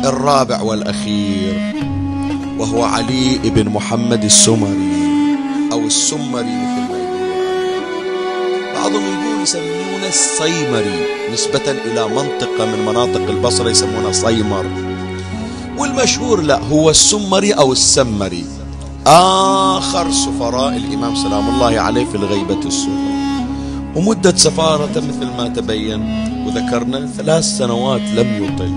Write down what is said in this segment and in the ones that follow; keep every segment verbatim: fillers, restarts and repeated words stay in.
الرابع والأخير، وهو علي بن محمد السمري أو السمري مثل ما يقولون. بعضهم يقول يسمونه الصيمري نسبة إلى منطقة من مناطق البصرة يسمونه صيمر، والمشهور لا هو السمري أو السمري، آخر سفراء الإمام سلام الله عليه في الغيبة الصغرى. ومدة سفارته مثل ما تبين وذكرنا ثلاث سنوات لم يطل.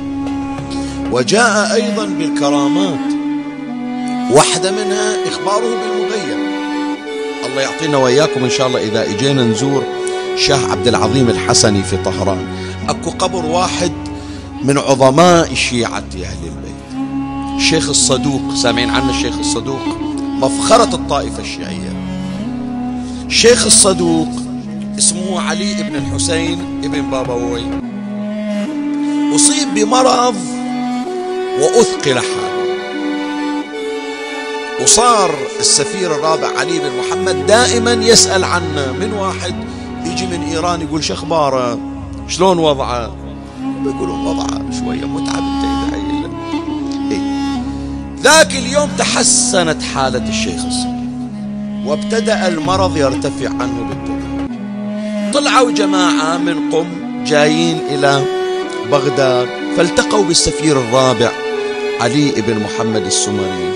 وجاء أيضا بالكرامات، واحدة منها إخباره بالمغيب. الله يعطينا وإياكم إن شاء الله إذا إجينا نزور شاه عبد العظيم الحسني في طهران، أكو قبر واحد من عظماء شيعة أهل البيت، الشيخ الصدوق. سامعين عنه الشيخ الصدوق؟ مفخرة الطائفة الشيعية. الشيخ الصدوق اسمه علي بن الحسين ابن بابوي، أصيب بمرض وأثقل حاله، وصار السفير الرابع علي بن محمد دائما يسأل عنه من واحد يجي من إيران يقول شو أخباره، شلون وضعه، بيقولون وضعه شوية متعب انت إذا هي إيه. ذاك اليوم تحسنت حالة الشيخ الصدوق وابتدأ المرض يرتفع عنه بالتدريج. طلعوا جماعة من قم جايين إلى بغداد، فالتقوا بالسفير الرابع علي بن محمد السمري،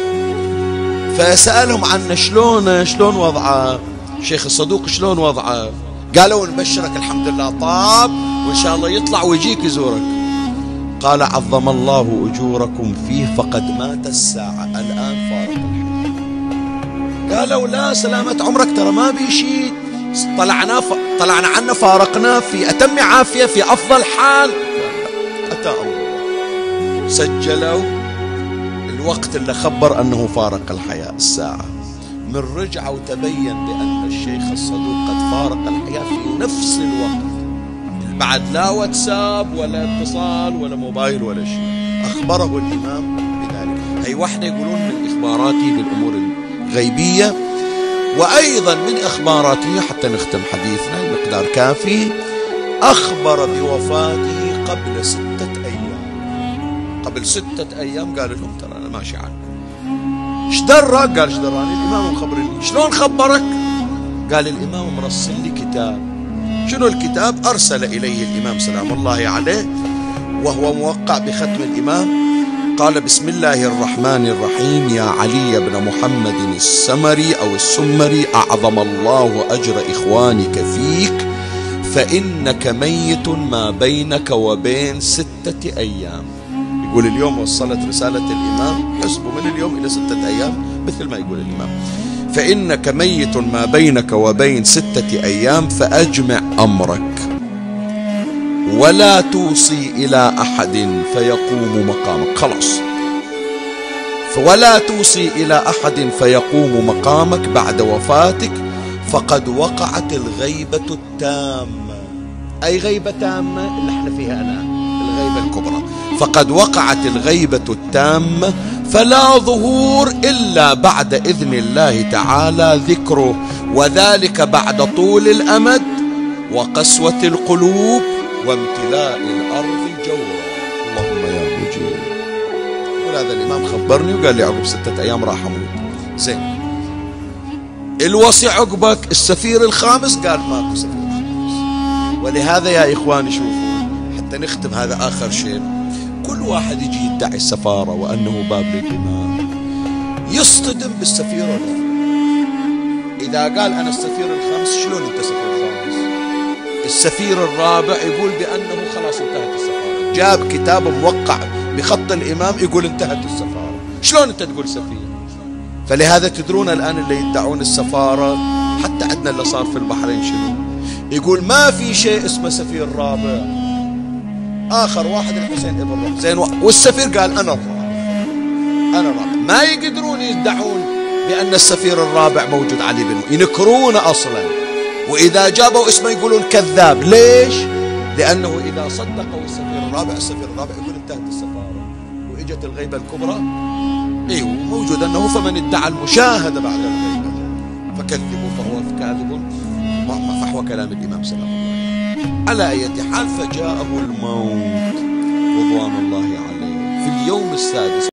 فسألهم عنه شلون شلون وضعه الشيخ الصدوق، شلون وضعه. قالوا نبشرك الحمد لله طاب وإن شاء الله يطلع ويجيك يزورك. قال عظم الله أجوركم فيه فقد مات الساعة، الآن فارق الحياة. قالوا لا سلامة عمرك ترى ما بيشيد، طلعنا ف... طلعنا عنه فارقنا في أتم عافية في أفضل حال. أتى الله سجلوا الوقت اللي خبر أنه فارق الحياة الساعة. من رجع وتبين بأن الشيخ الصدوق قد فارق الحياة في نفس الوقت، بعد لا واتساب ولا اتصال ولا موبايل ولا شيء، أخبره الإمام بذلك. هي واحدة يقولون من إخباراتي بالأمور الغيبية. وأيضا من إخباراته حتى نختم حديثنا المقدار كافي، أخبر بوفاته قبل ستة أيام. قبل ستة أيام قال لهم ترى أنا ماشي عنه. ايش درك؟ قال ايش دراني؟ الإمام مخبرني. شلون خبرك؟ قال الإمام مرسل لي كتاب. شنو الكتاب؟ أرسل إليه الإمام سلام الله عليه وهو موقع بختم الإمام. قال بسم الله الرحمن الرحيم، يا علي بن محمد السمري أو السمري، أعظم الله أجر إخوانك فيك، فإنك ميت ما بينك وبين ستة أيام. يقول اليوم وصلت رسالة الإمام، حسبوا من اليوم إلى ستة أيام مثل ما يقول الإمام، فإنك ميت ما بينك وبين ستة أيام، فأجمع أمرك ولا توصي إلى أحد فيقوم مقامك. خلاص، ولا توصي إلى أحد فيقوم مقامك بعد وفاتك، فقد وقعت الغيبة التامة. أي غيبة تامة اللي احنا فيها الآن، الغيبة الكبرى. فقد وقعت الغيبة التامة، فلا ظهور إلا بعد إذن الله تعالى ذكره، وذلك بعد طول الأمد وقسوة القلوب وامتلاء الأرض جورا. اللهم يا مجيب. ولهذا الإمام خبرني وقال لي عقب ستة أيام راح أموت. زين، الوصي عقبك السفير الخامس، قال ماكو سفير خامس. ولهذا يا إخواني شوفوا حتى نختم هذا آخر شيء، كل واحد يجي يدعي السفارة وأنه باب للإمام يصطدم بالسفير الرابع. إذا قال أنا السفير الخامس، شلون أنت سفير خامس؟ السفير الرابع يقول بأنه خلاص انتهت السفارة، جاب كتاب موقع بخط الإمام يقول انتهت السفارة، شلون أنت تقول سفير؟ فلهذا تدرون الآن اللي يدعون السفارة، حتى عندنا اللي صار في البحرين شنو يقول؟ ما في شيء اسمه سفير رابع. آخر واحد الحسين ابن رابع، زين، والسفير قال أنا الرابع، أنا الرابع. ما يقدرون يدعون بأن السفير الرابع موجود علي بن، ينكرونه أصلا، وإذا جابوا اسمه يقولون كذاب. ليش؟ لأنه إذا صدقوا السفير الرابع، السفير الرابع يقول انتهت السفارة وإجت الغيبة الكبرى. ايوه موجود أنه فمن ادعى المشاهدة بعد الغيبة فكذبوا فهو كاذب، فحوى كلام الإمام سلام الله على أي حال. فجاءه الموت رضوان الله عليه في السادس.